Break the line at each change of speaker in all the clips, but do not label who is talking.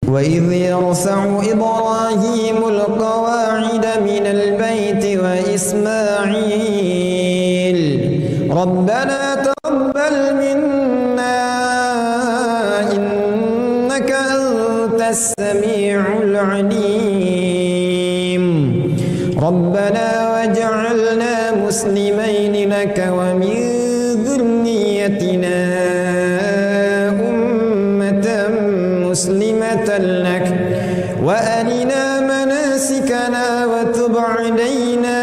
وإذ يرفع إبراهيم القواعد من البيت وإسماعيل ربنا تقبل منا إنك أنت السميع العليم ربنا واجعلنا مسلمين لك ومن ذريتنا أمة مسلمة لك وأرنا مناسكنا وتب علينا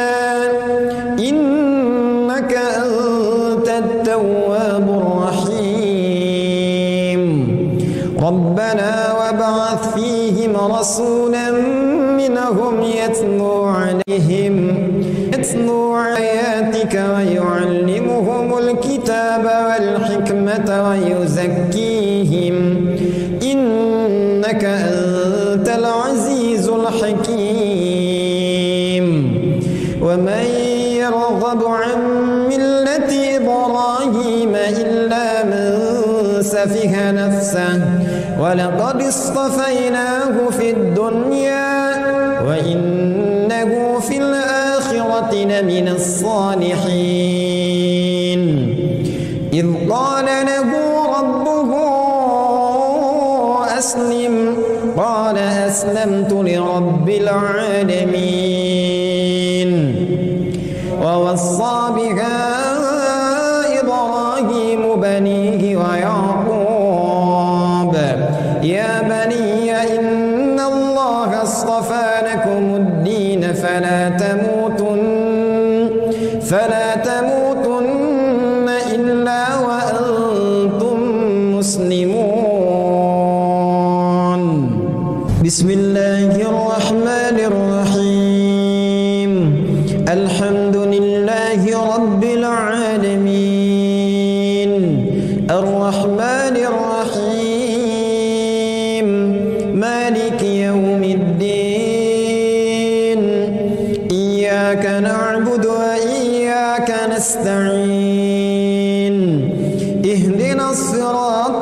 إنك أنت التواب الرحيم ربنا وابعث فيهم رسولا منهم يتلو آياتك ويعلمهم الكتاب والحكمة ويزكيهم إنك أنت العزيز الحكيم ومن يرغب عن ملة إبراهيم إلا من سفه نفسه ولقد اصطفيناه في الدنيا وإنه في الآخرة لمن الصالحين إذ قال له ربه أسلم قال أسلمت لرب العالمين ووصى بها إبراهيم بنيه ويعقوب يا بني إن الله اصطفى لكم الدين فلا تموتن إلا وأنتم مسلمون بسم الله الرحمن الرحيم الحمد لله رب العالمين الرحمن الرحيم مالك يوم الدين إياك نعبد وإياك نستعين اهدنا الصراط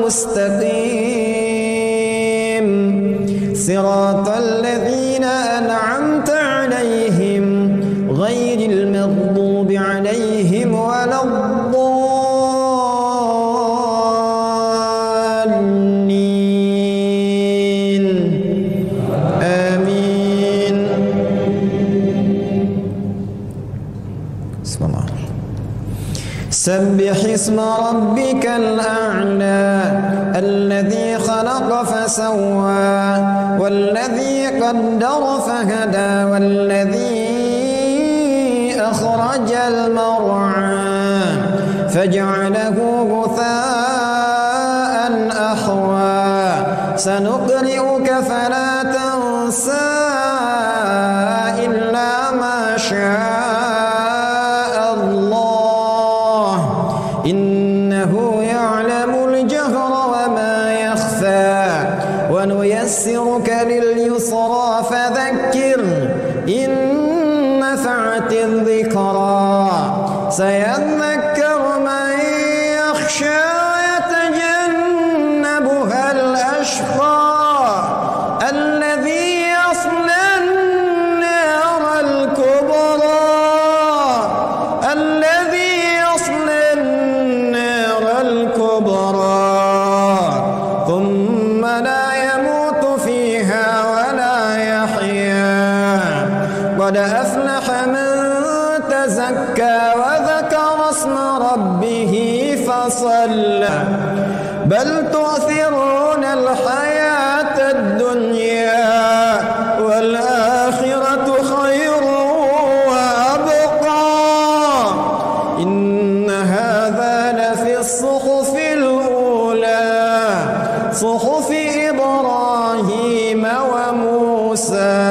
المستقيم صراط الذين أنعمت عليهم غير المغضوب عليهم ولا الضالين آمين بسم الله سبح اسم ربك الأعلى الذي خلق فسوى والذي قدر فهدى والذي أخرج المرعى فجعله غثاء أحوى سنقرئك فلا تنسى إلا ما شاء الله إنه يعلم الجهر وما يخفى ونيسرك لليسرى فذكر إن نفعت الذكرى سيذكر من يخشى ويتجنبها الأشقى الذي يصلى النار الكبرى ثم لا يموت فيها ولا يحيا قد أفلح من تزكى وذكر اسم ربه فصلى بل تؤثرون الحياة الدنيا والآخرة خير وأبقى إن هذا لفي الصحف الأولى صحف إبراهيم وموسى